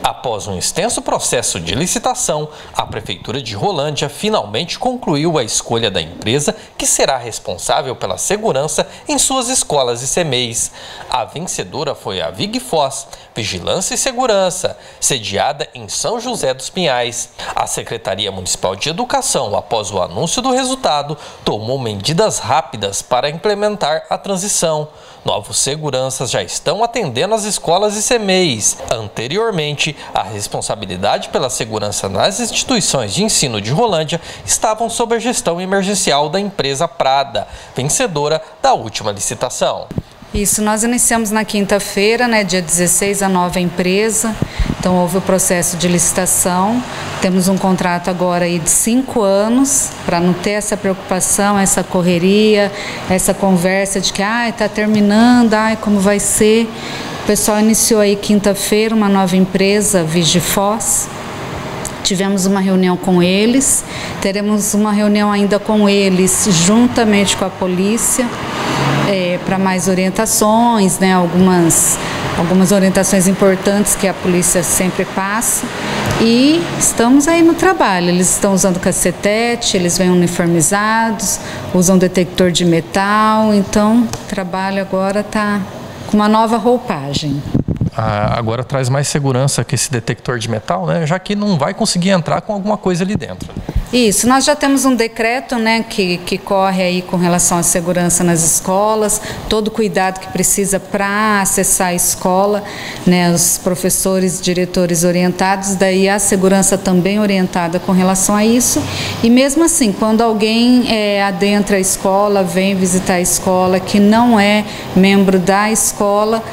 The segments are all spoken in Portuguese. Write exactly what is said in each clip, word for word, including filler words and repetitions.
Após um extenso processo de licitação, a Prefeitura de Rolândia finalmente concluiu a escolha da empresa que será responsável pela segurança em suas escolas e C M E Is. A vencedora foi a Vigfoss, Vigilância e Segurança, sediada em São José dos Pinhais. A Secretaria Municipal de Educação, após o anúncio do resultado, tomou medidas rápidas para implementar a transição. Novos seguranças já estão atendendo as escolas e C M E Is. Anteriormente, a responsabilidade pela segurança nas instituições de ensino de Rolândia estavam sob a gestão emergencial da empresa Prada, vencedora da última licitação. Isso, nós iniciamos na quinta-feira, né, dia dezesseis, a nova empresa. Então houve o processo de licitação. Temos um contrato agora aí de cinco anos para não ter essa preocupação, essa correria, essa conversa de que ah, está terminando, ai, como vai ser. O pessoal iniciou aí quinta-feira uma nova empresa, Vigfoss. Tivemos uma reunião com eles, teremos uma reunião ainda com eles juntamente com a polícia, é, para mais orientações, né, algumas, algumas orientações importantes que a polícia sempre passa. E estamos aí no trabalho, eles estão usando cacetete, eles vêm uniformizados, usam detector de metal, então o trabalho agora está com uma nova roupagem. Ah, agora traz mais segurança que esse detector de metal, né? Já que não vai conseguir entrar com alguma coisa ali dentro. Isso, nós já temos um decreto, né, que, que corre aí com relação à segurança nas escolas, todo o cuidado que precisa para acessar a escola, né, os professores, diretores orientados, daí a segurança também orientada com relação a isso. E mesmo assim, quando alguém é, adentra a escola, vem visitar a escola, que não é membro da escola,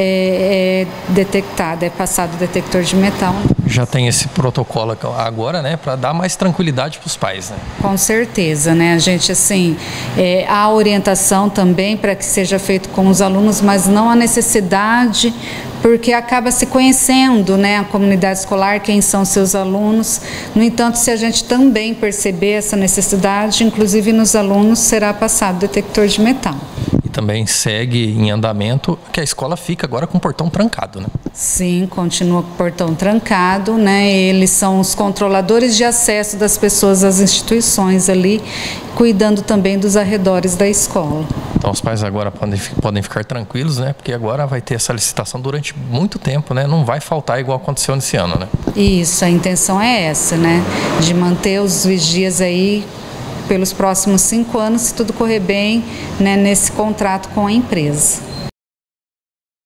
é, é detectado, é passado o detector de metal. Já tem esse protocolo agora, né, para dar mais tranquilidade para os pais, né? Com certeza, né? A gente, assim, é, há orientação também para que seja feito com os alunos, mas não há necessidade, porque acaba se conhecendo, né, a comunidade escolar, quem são seus alunos. No entanto, se a gente também perceber essa necessidade, inclusive nos alunos será passado detector de metal. Também segue em andamento que a escola fica agora com o portão trancado, né? Sim, continua com o portão trancado, né? Eles são os controladores de acesso das pessoas às instituições ali, cuidando também dos arredores da escola. Então os pais agora podem, podem ficar tranquilos, né? Porque agora vai ter essa licitação durante muito tempo, né? Não vai faltar igual aconteceu nesse ano, né? Isso, a intenção é essa, né? De manter os vigias aí pelos próximos cinco anos, se tudo correr bem, né, nesse contrato com a empresa.